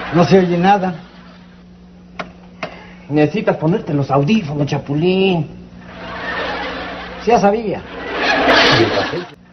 No se oye nada. Necesitas ponerte los audífonos, Chapulín. Ya sabía.